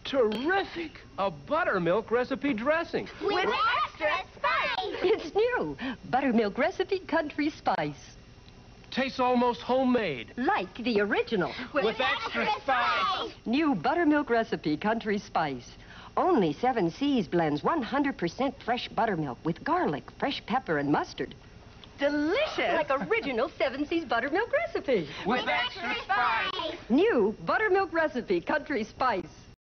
Terrific! A buttermilk recipe dressing. With extra spice! It's new. Buttermilk Recipe Country Spice. Tastes almost homemade. Like the original. With extra spice! New Buttermilk Recipe Country Spice. Only 7 C's blends 100% fresh buttermilk with garlic, fresh pepper, and mustard. Delicious! Like original 7 C's Buttermilk Recipe. With extra spice! New Buttermilk Recipe Country Spice.